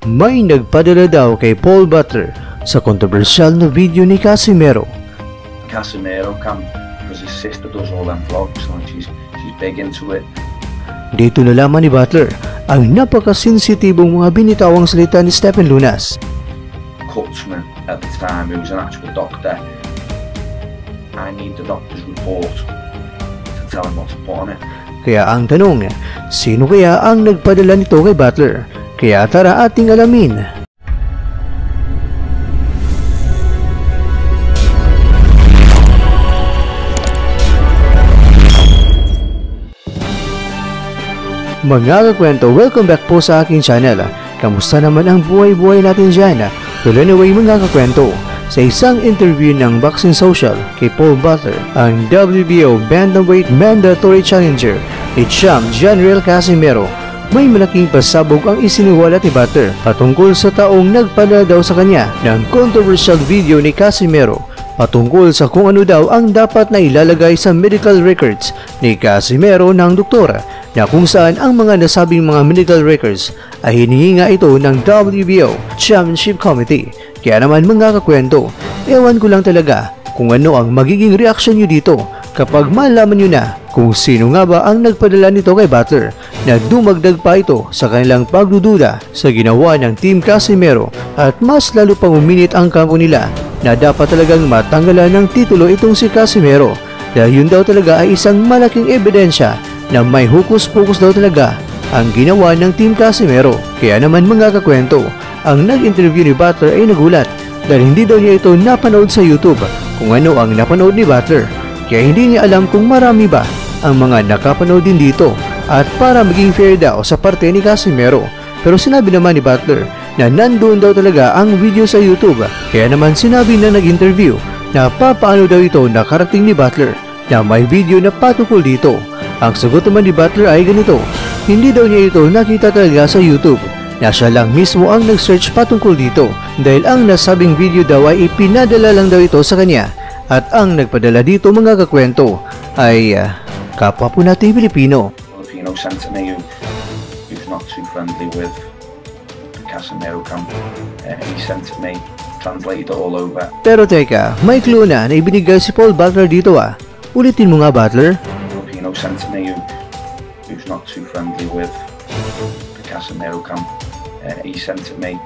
May nagpadala daw kay Paul Butler sa kontrobersyal na video ni Casimero. Casimero come because his sister does all them vlogs and she's big into it. Dito nalaman ni Butler ang napakasensitibong mga binitawang salita ni Stephen Lunas. Kurtzman at the time, who was an actual doctor. I need the doctor's report to tell him what to put on it. Kaya ang tanong, sino kaya ang nagpadala nito kay Butler? Kaya tara ating alamin. Mga kakwento, welcome back po sa aking channel. Kamusta naman ang buhay-buhay natin dyan? Well anyway mga kakwento, sa isang interview ng Boxing Social kay Paul Butler, ang WBO Bantamweight Mandatory Challenger ni Champ General Casimero, may malaking pasabog ang isiniwalat ni Butler patungkol sa taong nagpadala daw sa kanya ng controversial video ni Casimero patungkol sa kung ano daw ang dapat na ilalagay sa medical records ni Casimero ng doktora, na kung saan ang mga nasabing mga medical records ay hinihinga ito ng WBO Championship Committee. Kaya naman mga kakwento, ewan ko lang talaga kung ano ang magiging reaksyon nyo dito kapag malaman nyo na kung sino nga ba ang nagpadala nito kay Butler, na dumagdag pa ito sa kanilang pagdududa sa ginawa ng Team Casimero at mas lalo pang uminit ang kampo nila na dapat talagang matanggalan ng titulo itong si Casimero, dahil yun daw talaga ay isang malaking ebidensya na may hukus-pukus daw talaga ang ginawa ng Team Casimero. Kaya naman mga kakwento, ang nag-interview ni Butler ay nagulat dahil hindi daw niya ito napanood sa YouTube kung ano ang napanood ni Butler. Kaya hindi niya alam kung marami ba ang mga nakapanood din dito, at para maging fair daw sa parte ni Casimero. Pero sinabi naman ni Butler na nandoon daw talaga ang video sa YouTube. Kaya naman sinabi na nag-interview na papaano daw ito nakarating ni Butler na may video na patungkol dito. Ang sagot naman ni Butler ay ganito: hindi daw niya ito nakita talaga sa YouTube, na siya lang mismo ang nag-search patungkol dito, dahil ang nasabing video daw ay ipinadala lang daw ito sa kanya. At ang nagpadala dito mga kakwento ay kapwa po natin Pilipino. Filipino sent to me who's not too friendly with Casimero camp. He sent to me, translated it all over. Pero teka, may clue na ibinigay si Paul Butler dito Ulitin mo nga Butler. Filipino sent to me who's not too friendly with the Casimero camp. He sent to me.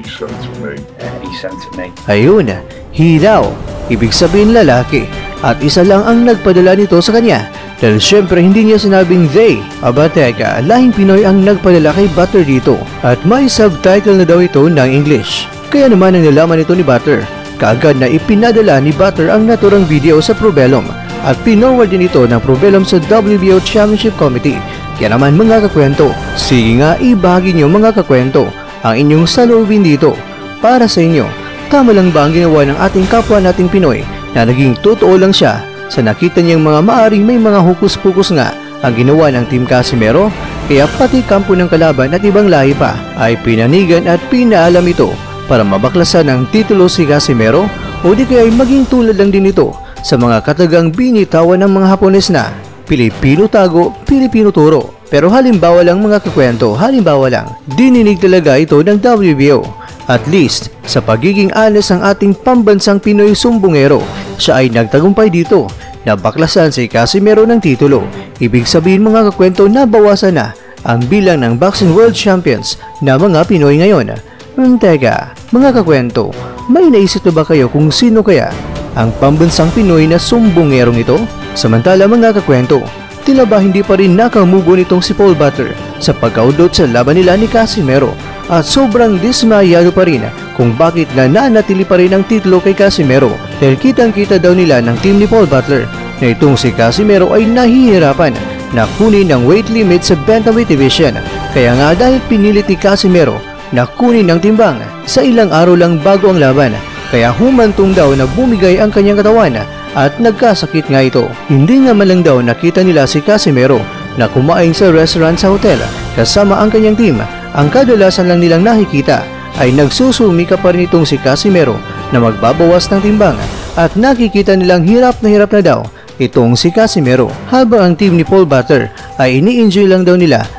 He sent to me. Ayun, he daw. Ibig sabihin lalaki. At isa lang ang nagpadala nito sa kanya. Dahil syempre hindi niya sinabing they. Aba teka, lahing Pinoy ang nagpadala kay Butler dito. At may subtitle na daw ito ng English. Kaya naman ang nalaman ito ni Butler, kaagad na ipinadala ni Butler ang naturang video sa Probellum. At pinorward din ito ng Probellum sa WBO Championship Committee. Kaya naman mga kakwento, sige nga ibahagi nyo mga kakwento ang inyong saloobin dito. Para sa inyo, tama lang ba ang ginawa ng ating kapwa nating Pinoy na naging totoo lang siya sa nakita niyang mga maaring may mga hukus-pukus nga ang ginawa ng Team Casimero? Kaya pati kampo ng kalaban at ibang lahi pa ay pinanigan at pinaalam ito para mabaklasan ng titulo si Casimero, o di kaya maging tulad lang din ito sa mga katagang binitawan ng mga Hapones na Pilipino tago, Pilipino turo. Pero halimbawa lang mga kakwento, halimbawa lang, dininig talaga ito ng WBO. At least, sa pagiging honest ang ating pambansang Pinoy sumbongero, siya ay nagtagumpay dito na baklasan si Casimero ng titulo. Ibig sabihin mga kakwento, nabawasan na ang bilang ng Boxing World Champions na mga Pinoy ngayon. Teka, mga kakwento, may naisip na ba kayo kung sino kaya ang pambansang Pinoy na sumbongerong ito? Samantala mga kakwento, tila ba hindi pa rin nakamugo nitong si Paul Butler sa pagkaudot sa laban nila ni Casimero, at sobrang dismayado pa rin kung bakit nananatili pa rin ang titulo kay Casimero, dahil kitang-kita daw nila ng team ni Paul Butler na itong si Casimero ay nahihirapan na kunin ang weight limit sa Bantamweight Division. Kaya nga dahil pinilit ni Casimero na kunin ang timbang sa ilang araw lang bago ang laban, kaya humantong daw na bumigay ang kanyang katawan at nagkasakit nga ito. Hindi nga man lang daw nakita nila si Casimero na kumain sa restaurant sa hotel kasama ang kanyang team. Ang kadalasan lang nilang nakikita ay nagsusumika pa rin itong si Casimero na magbabawas ng timbang, at nakikita nilang hirap na daw itong si Casimero, habang ang team ni Paul Butler ay ini-enjoy lang daw nila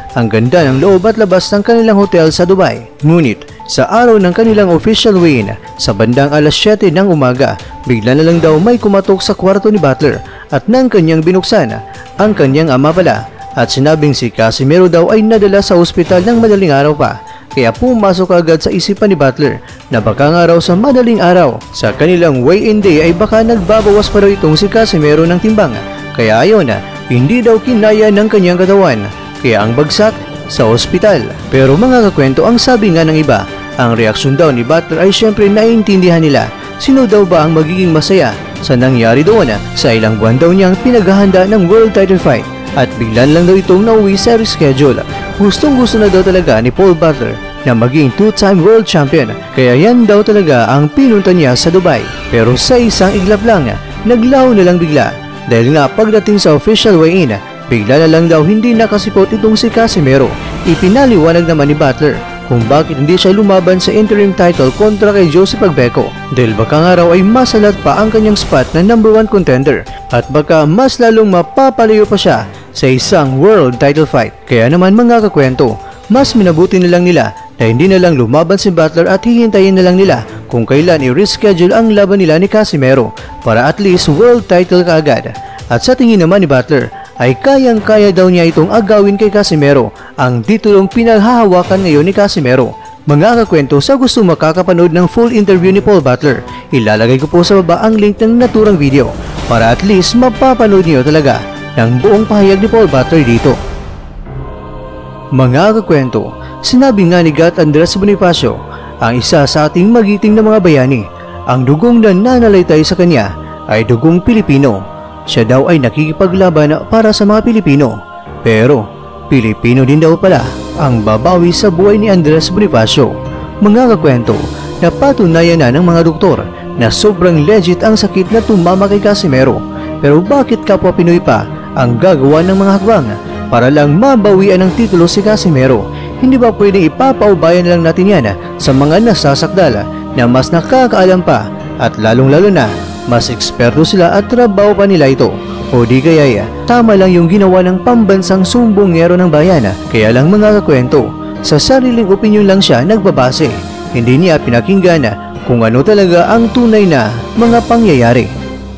ang ganda ng loob at labas ng kanilang hotel sa Dubai. Ngunit sa araw ng kanilang official weigh-in, sa bandang alas 7 ng umaga, bigla na lang daw may kumatok sa kwarto ni Butler at nang kanyang binuksan, ang kanyang ama pala, at sinabing si Casimero daw ay nadala sa ospital ng madaling araw pa. Kaya pumasok agad sa isipan ni Butler na baka nga raw sa madaling araw sa kanilang weigh-in day ay baka nagbabawas pa raw itong si Casimero ng timbang. Kaya ayon na, hindi daw kinaya ng kanyang katawan, kaya ang bagsak sa ospital. Pero mga kakwento, ang sabi nga ng iba, ang reaksyon daw ni Butler ay syempre naiintindihan nila. Sino daw ba ang magiging masaya sa nangyari doon sa ilang buwan daw niyang pinaghahanda ng world title fight at biglan lang daw itong nauwi sa reschedule. Gustong gusto na daw talaga ni Paul Butler na maging 2-time world champion, kaya yan daw talaga ang pinunta niya sa Dubai. Pero sa isang iglap lang, naglaho na lang bigla dahil nga pagdating sa official weigh-in, bigla na lang daw hindi nakasipot itong si Casimero. Ipinaliwanag naman ni Butler kung bakit hindi siya lumaban sa interim title kontra kay Joseph Agbeco dahil baka nga raw ay masalat pa ang kanyang spot na #1 contender at baka mas lalong mapapalayo pa siya sa isang world title fight. Kaya naman mga kakwento, mas minabuti na lang nila na hindi na lang lumaban si Butler at hihintayin na lang nila kung kailan i-reschedule ang laban nila ni Casimero para at least world title kaagad. At sa tingin naman ni Butler ay kayang-kaya daw niya itong agawin kay Casimero, ang titulong pinaghahawakan ngayon ni Casimero. Mga kakwento, sa gusto makakapanood ng full interview ni Paul Butler, ilalagay ko po sa baba ang link ng naturang video para at least mapapanood niyo talaga ng buong pahayag ni Paul Butler dito. Mga kakwento, sinabi nga ni Gat Andres Bonifacio, ang isa sa ating magiting na mga bayani, ang dugong na nananalaytay sa kanya ay dugong Pilipino. Siya daw ay nakikipaglaban para sa mga Pilipino, pero Pilipino din daw pala ang babawi sa buhay ni Andres Bonifacio. Mga kakwento, napatunayan na ng mga doktor na sobrang legit ang sakit na tumama kay Casimero, pero bakit kapwa Pinoy pa ang gagawa ng mga hakbang para lang mabawian ng titulo si Casimero? Hindi ba pwedeng ipapaubayan lang natin yan sa mga nasasakdal na mas nakakaalam pa at lalong-lalo na mas eksperto sila at trabaho pa nila ito? O di kaya tama lang yung ginawa ng pambansang sumbongero ng bayan? Kaya lang mga kakwento, sa sariling opinyon lang siya nagbabase. Hindi niya pinakinggan kung ano talaga ang tunay na mga pangyayari.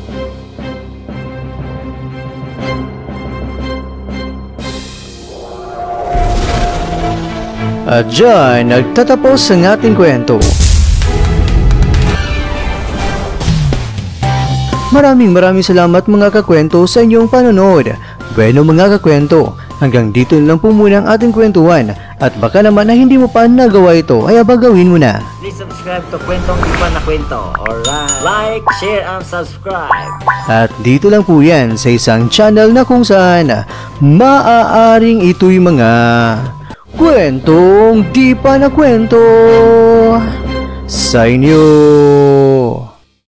At dyan, nagtatapos ang ating kwento. Maraming salamat mga kakwento sa inyong panonood. Bueno mga kakwento, hanggang dito lang po muna ang ating kwentuhan. At baka naman na hindi mo pa nagawa ito, ay abagawin mo na. Please subscribe to Kwentong Iba na Kwento. Alright, like, share, and subscribe. At dito lang po yan sa isang channel na kung saan maaaring ito'y mga kwentong di pa na kwento sa inyo.